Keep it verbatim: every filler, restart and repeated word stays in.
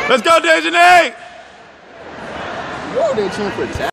Let's go, Dejanay! You over there cheering for Chad?